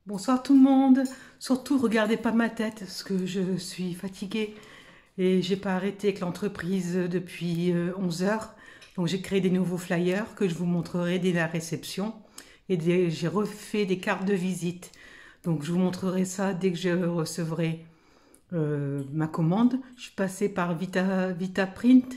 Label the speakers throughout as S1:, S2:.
S1: Bonsoir tout le monde. Surtout, regardez pas ma tête, parce que je suis fatiguée et j'ai pas arrêté avec l'entreprise depuis 11 heures. Donc j'ai créé des nouveaux flyers que je vous montrerai dès la réception et j'ai refait des cartes de visite. Donc je vous montrerai ça dès que je recevrai ma commande. Je suis passée par Vita Print,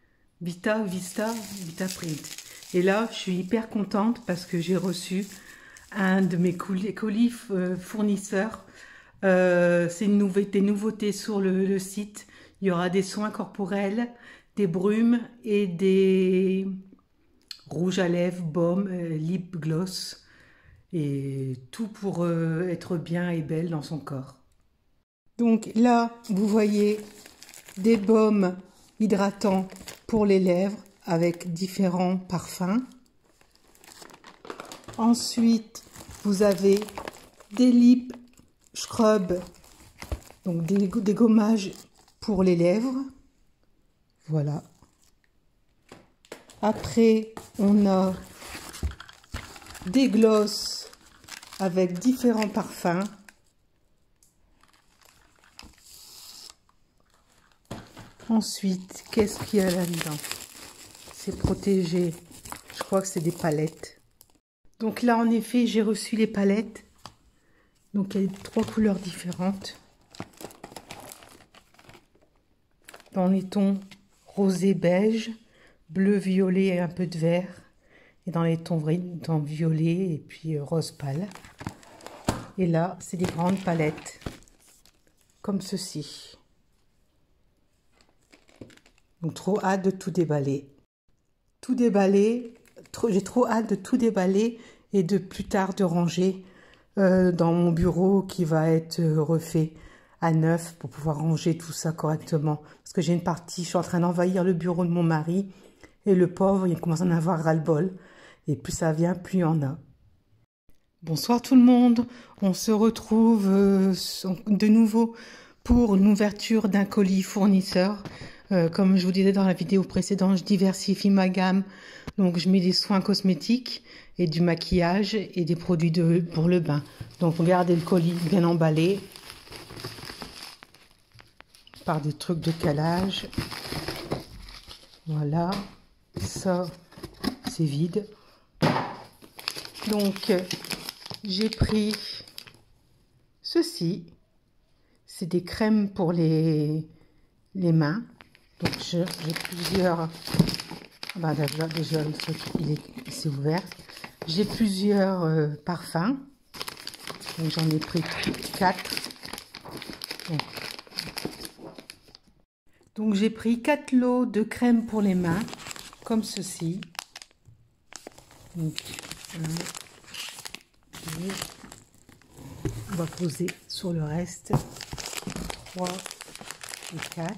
S1: Vita Print. Et là, je suis hyper contente parce que j'ai reçu un de mes colis fournisseurs. C'est des nouveautés sur le site. Il y aura des soins corporels, des brumes et des rouges à lèvres, baume, lip gloss. Et tout pour être bien et belle dans son corps. Donc là, vous voyez des baumes hydratants pour les lèvres avec différents parfums. Ensuite, vous avez des lip scrub, donc des gommages pour les lèvres. Voilà. Après, on a des glosses avec différents parfums. Ensuite, qu'est-ce qu'il y a là-dedans? C'est protégé. Je crois que c'est des palettes. Donc là, en effet, j'ai reçu les palettes. Donc il y a 3 couleurs différentes. Dans les tons rosé beige, bleu violet et un peu de vert. Et dans les tons violet et puis rose pâle. Et là, c'est des grandes palettes. Comme ceci. Donc trop hâte de tout déballer. Tout déballer. J'ai trop hâte de tout déballer et de plus tard de ranger dans mon bureau qui va être refait à neuf pour pouvoir ranger tout ça correctement. Parce que j'ai une partie, je suis en train d'envahir le bureau de mon mari et le pauvre, il commence à en avoir ras-le-bol. Et plus ça vient, plus il y en a. Bonsoir tout le monde, on se retrouve de nouveau pour une ouverture d'un colis fournisseur. Comme je vous disais dans la vidéo précédente, je diversifie ma gamme. Donc je mets des soins cosmétiques et du maquillage et des produits pour le bain. Donc regardez le colis bien emballé par des trucs de calage. Voilà, ça c'est vide. Donc j'ai pris ceci. C'est des crèmes pour les mains. Donc j'ai plusieurs. Bah, déjà le truc c'est ouvert. J'ai plusieurs parfums. Donc j'en ai pris 4. Donc j'ai pris 4 lots de crème pour les mains, comme ceci. Donc, on va poser sur le reste. 3 et 4.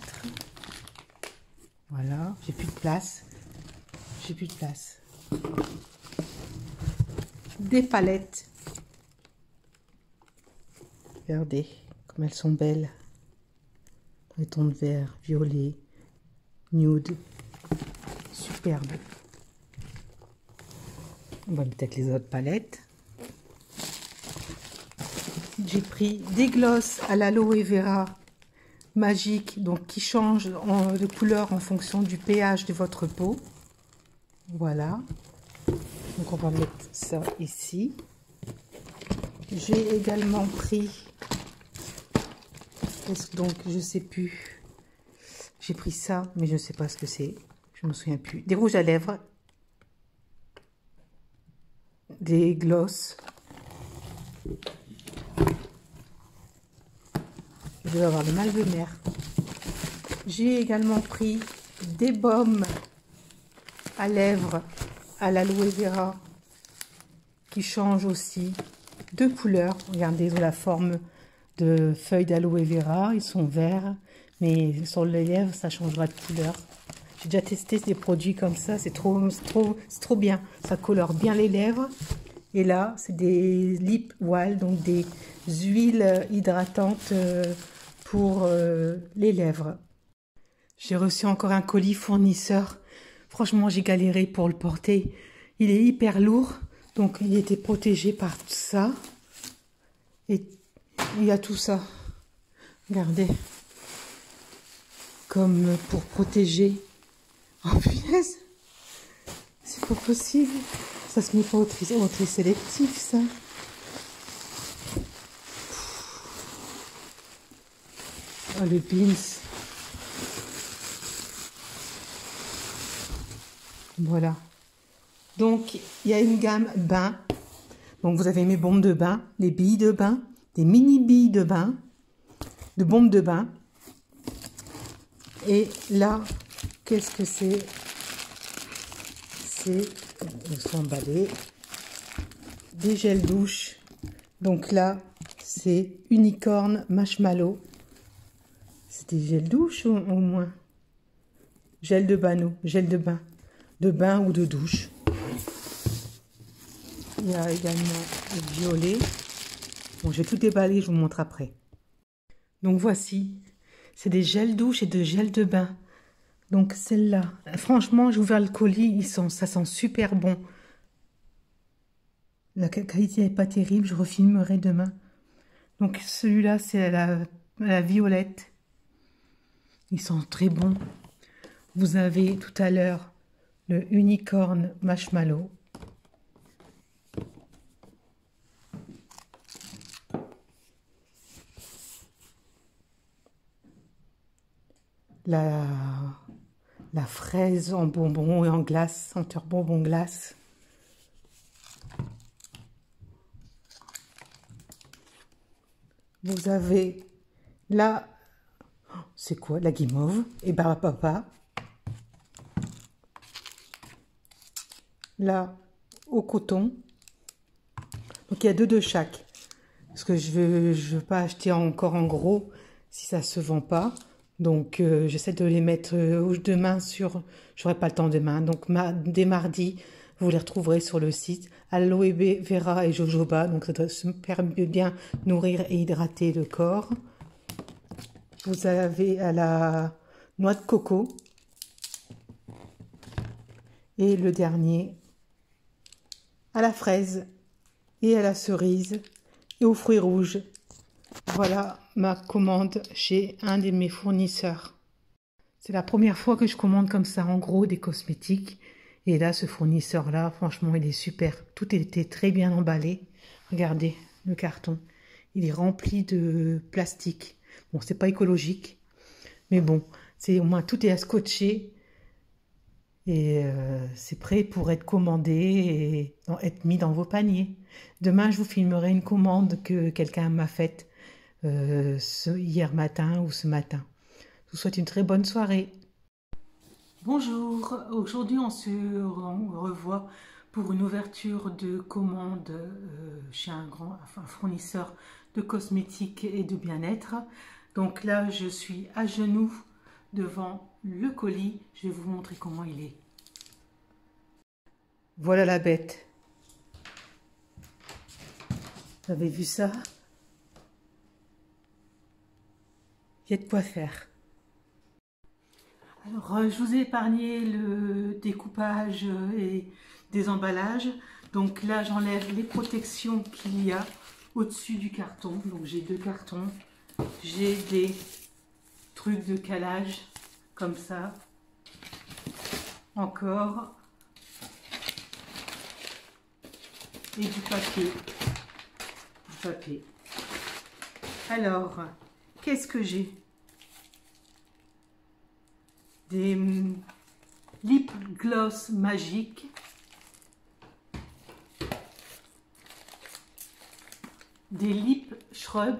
S1: Voilà, j'ai plus de place. Des palettes. Regardez comme elles sont belles. Les tons de vert, violet, nude. Superbe. On va mettre les autres palettes. J'ai pris des glosses à l'aloe vera magique, donc qui changent de couleur en fonction du pH de votre peau. Voilà. Donc on va mettre ça ici. J'ai également pris, donc je sais plus. J'ai pris ça, mais je ne sais pas ce que c'est. Je me souviens plus. Des rouges à lèvres, des glosses. Je vais avoir le mal de mer. J'ai également pris des baumes à lèvres à l'aloe vera qui changent aussi de couleur. Regardez la forme de feuilles d'aloe vera, ils sont verts, mais sur les lèvres ça changera de couleur. J'ai déjà testé des produits comme ça, c'est trop bien. Ça colore bien les lèvres. Et là, c'est des lip oil, donc des huiles hydratantes pour les lèvres. J'ai reçu encore un colis fournisseur. Franchement, j'ai galéré pour le porter. Il est hyper lourd, donc il était protégé par tout ça. Et il y a tout ça. Regardez. Comme pour protéger. Oh punaise. C'est pas possible. Ça se met pas au tri sélectif, ça. Oh, le beans. Voilà. Donc, il y a une gamme bain. Donc, vous avez mes bombes de bain, les billes de bain, des mini billes de bain, de bombes de bain. Et là, qu'est-ce que c'est? C'est, ils sont emballés, des gels douche. Donc là, c'est unicorn marshmallow. C'est des gels douche au moins. Gel de bain, gel de bain ou de douche. Il y a également le violet. Bon, je vais tout déballer, je vous montre après. Donc voici, c'est des gels douche et de gel de bain. Donc celle-là, franchement, j'ai ouvert le colis, ça sent super bon. La qualité n'est pas terrible, je refilmerai demain. Donc celui-là, c'est la violette. Ils sont très bons. Vous avez tout à l'heure le unicorn marshmallow. La fraise en bonbon et en glace, senteur bonbon glace. Vous avez là, c'est quoi? La guimauve et Barbapapa. Là, au coton. Donc il y a deux de chaque. Parce que je veux pas acheter encore en gros si ça se vend pas. Donc j'essaie de les mettre demain sur... J'aurai pas le temps demain. Donc dès mardi, vous les retrouverez sur le site. Aloe vera et jojoba. Donc ça doit super bien nourrir et hydrater le corps. Vous avez à la noix de coco. Et le dernier à la fraise et à la cerise et aux fruits rouges. Voilà ma commande chez un de mes fournisseurs. C'est la première fois que je commande comme ça en gros des cosmétiques. Et là, ce fournisseur-là, franchement, il est super. Tout était très bien emballé. Regardez le carton. Il est rempli de plastique. Bon, c'est pas écologique. Mais bon, c'est au moins tout est à scotcher. Et c'est prêt pour être commandé et être mis dans vos paniers. Demain, je vous filmerai une commande que quelqu'un m'a faite hier matin ou ce matin. Je vous souhaite une très bonne soirée. Bonjour, aujourd'hui on se revoit pour une ouverture de commande chez un fournisseur de cosmétiques et de bien-être. Donc là, je suis à genoux devant le colis. Je vais vous montrer comment il est. Voilà la bête. Vous avez vu ça? Il y a de quoi faire. Alors, je vous ai épargné le découpage et des emballages. Donc là, j'enlève les protections qu'il y a au-dessus du carton. Donc j'ai deux cartons. J'ai des trucs de calage comme ça. Encore. Et du papier. Alors, qu'est-ce que j'ai? Des lip gloss magiques. Des lip shrub.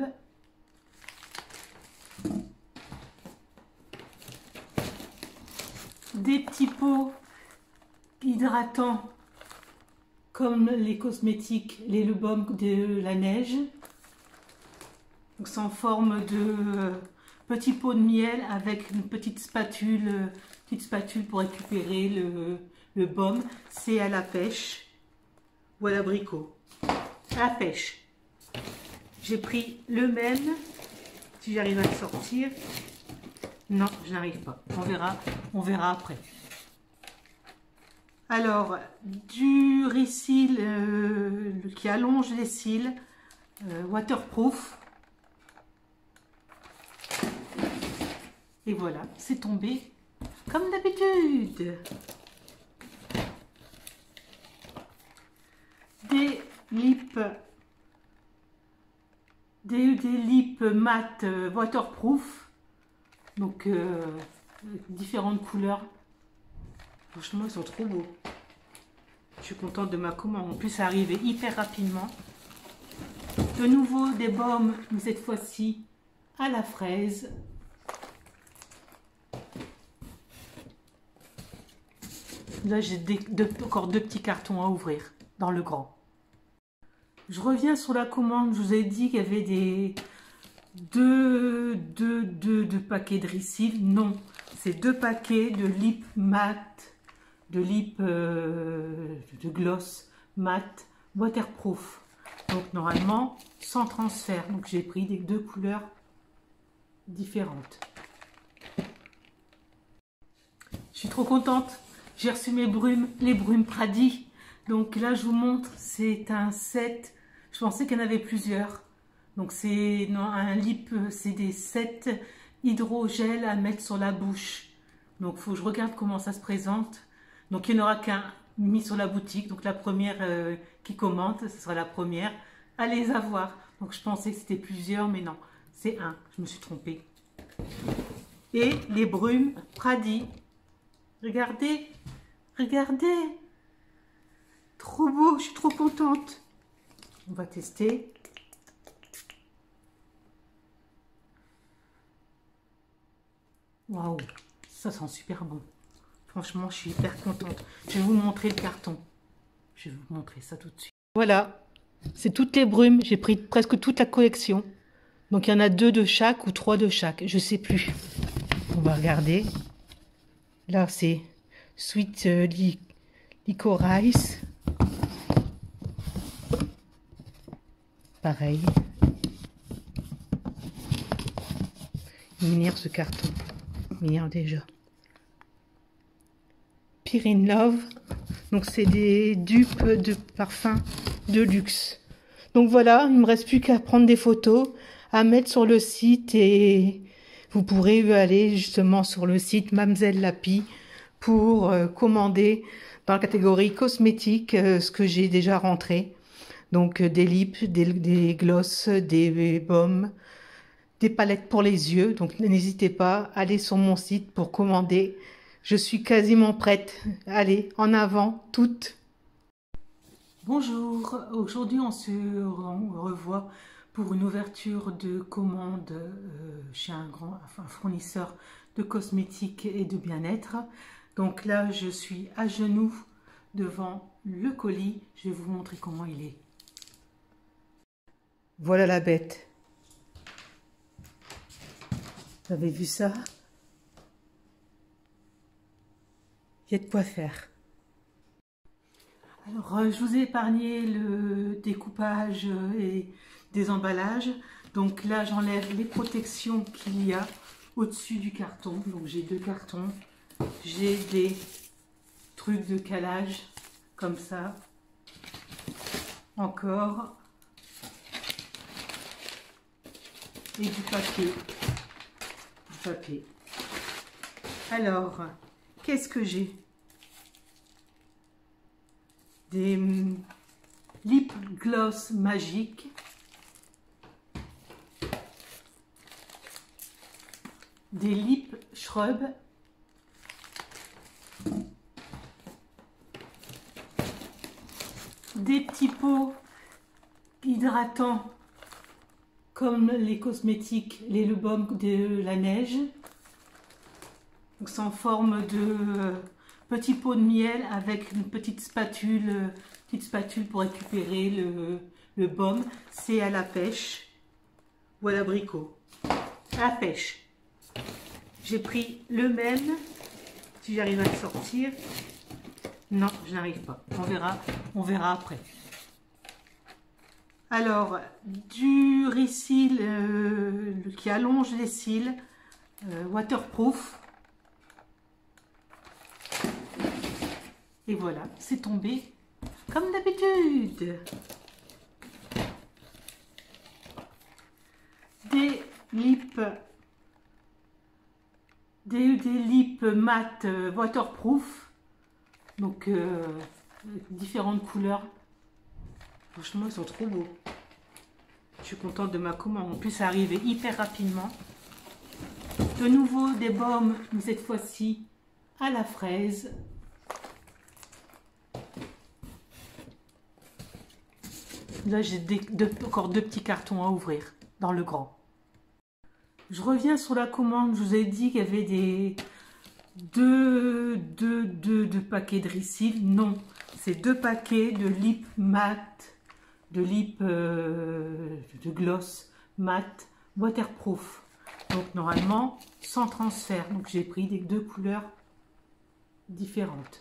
S1: Des petits pots hydratants comme les cosmétiques, les le baume de la neige. Donc c'est en forme de petit pot de miel avec une petite spatule pour récupérer le baume. C'est à la pêche ou à l'abricot. À la pêche. J'ai pris le même, si j'arrive à le sortir. Non, je n'arrive pas. On verra après. Alors, du riz-cils qui allonge les cils waterproof. Et voilà, c'est tombé comme d'habitude. Des lips mat waterproof. Donc différentes couleurs. Franchement, ils sont trop beaux. Je suis contente de ma commande. En plus, ça arrivait hyper rapidement. De nouveau des baumes, mais cette fois-ci à la fraise. Là, j'ai encore deux petits cartons à ouvrir dans le grand. Je reviens sur la commande. Je vous ai dit qu'il y avait des deux paquets de Reseal. Non, c'est 2 paquets de lip mat, de lip de gloss mat waterproof. Donc normalement sans transfert. Donc j'ai pris des 2 couleurs différentes. Je suis trop contente. J'ai reçu mes brumes, les brumes Pradi. Donc là je vous montre, c'est un set. Je pensais qu'il y en avait plusieurs. Donc c'est un lip, c'est des sets hydrogel à mettre sur la bouche. Donc il faut que je regarde comment ça se présente. Donc il n'y en aura qu'un mis sur la boutique. Donc la première qui commente, ce sera la première à les avoir. Donc je pensais que c'était plusieurs, mais non, c'est un. Je me suis trompée. Et les brumes Pradi. Regardez, regardez. Trop beau, je suis trop contente. On va tester. Waouh, ça sent super bon. Franchement, je suis hyper contente. Je vais vous montrer le carton. Je vais vous montrer ça tout de suite. Voilà, c'est toutes les brumes. J'ai pris presque toute la collection. Donc, il y en a 2 de chaque ou 3 de chaque. Je ne sais plus. On va regarder. Là, c'est Sweet Licorice. Pareil. Il m'énerve ce carton. Il m'énerve déjà. Peer in Love. Donc c'est des dupes de parfums de luxe. Donc voilà, il ne me reste plus qu'à prendre des photos, à mettre sur le site et vous pourrez aller justement sur le site Mamzelle Lapi pour commander dans la catégorie cosmétique ce que j'ai déjà rentré. Donc des lips, des glosses, des baumes, des palettes pour les yeux. Donc n'hésitez pas, allez sur mon site pour commander. Je suis quasiment prête. Allez, en avant, toutes. Bonjour, aujourd'hui on se revoit pour une ouverture de commande chez un fournisseur de cosmétiques et de bien-être. Donc là, je suis à genoux devant le colis. Je vais vous montrer comment il est. Voilà la bête. Vous avez vu ça? Il y a de quoi faire. Alors, je vous ai épargné le découpage et des emballages. Donc là, j'enlève les protections qu'il y a au-dessus du carton. Donc j'ai 2 cartons. J'ai des trucs de calage comme ça. Encore. Et du papier. Alors, qu'est-ce que j'ai? Des lip gloss magiques. Des lip shrub. Des petits pots hydratants comme les cosmétiques, les le baume de la neige. Donc c'est en forme de petit pot de miel avec une petite spatule pour récupérer le baume. C'est à la pêche ou à l'abricot. À la pêche. J'ai pris le même. Si j'arrive à le sortir. Non, je n'arrive pas. On verra après. Alors, du Reseal qui allonge les cils, waterproof. Et voilà, c'est tombé comme d'habitude. lip, des lips mat waterproof, donc différentes couleurs. Franchement, ils sont trop beaux. Je suis contente de ma commande. En plus, ça arrivait hyper rapidement. De nouveau des baumes, mais cette fois-ci à la fraise. Là, j'ai encore deux petits cartons à ouvrir dans le grand. Je reviens sur la commande. Je vous ai dit qu'il y avait des deux paquets de Reseal. Non, c'est 2 paquets de lip mat, de lip de gloss mat waterproof. Donc normalement sans transfert. Donc j'ai pris des 2 couleurs différentes.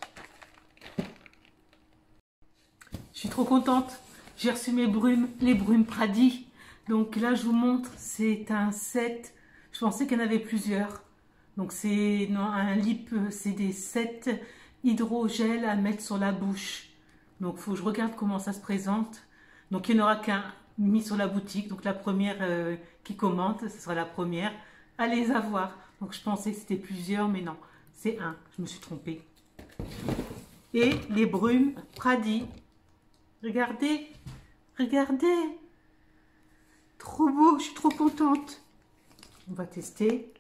S1: Je suis trop contente. J'ai reçu mes brumes, les brumes Pradi. Donc là je vous montre, c'est un set. Je pensais qu'il y en avait plusieurs. Donc c'est un lip, c'est des sets hydrogel à mettre sur la bouche. Donc il faut que je regarde comment ça se présente. Donc il n'y en aura qu'un mis sur la boutique. Donc la première qui commente, ce sera la première à les avoir. Donc je pensais que c'était plusieurs, mais non, c'est un. Je me suis trompée. Et les brumes Pradi. Regardez, regardez. Trop beau, je suis trop contente. On va tester.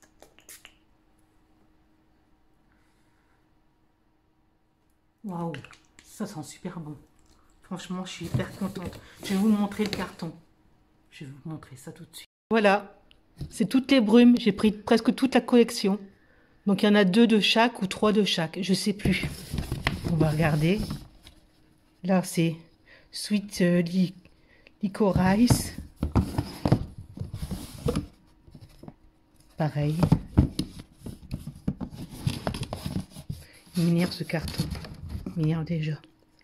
S1: Waouh, ça sent super bon. Franchement, je suis hyper contente. Je vais vous montrer le carton. Je vais vous montrer ça tout de suite. Voilà, c'est toutes les brumes. J'ai pris presque toute la collection. Donc, il y en a 2 de chaque ou 3 de chaque. Je ne sais plus. On va regarder. Là, c'est Sweet Licorice. Pareil. Il m'énerve ce carton. Il m'énerve déjà.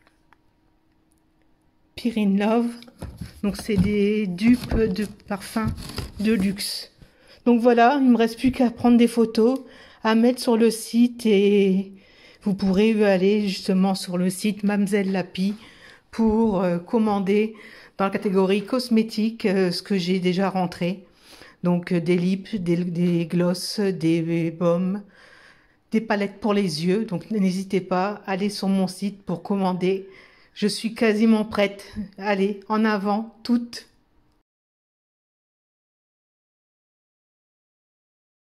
S1: Pear in Love. Donc c'est des dupes de parfums de luxe. Donc voilà, il ne me reste plus qu'à prendre des photos, à mettre sur le site et vous pourrez aller justement sur le site Mamzelle Lapi pour commander dans la catégorie cosmétique ce que j'ai déjà rentré. Donc des lips, des glosses, des baumes, des palettes pour les yeux. Donc n'hésitez pas à aller sur mon site pour commander. Je suis quasiment prête. Allez, en avant, toutes.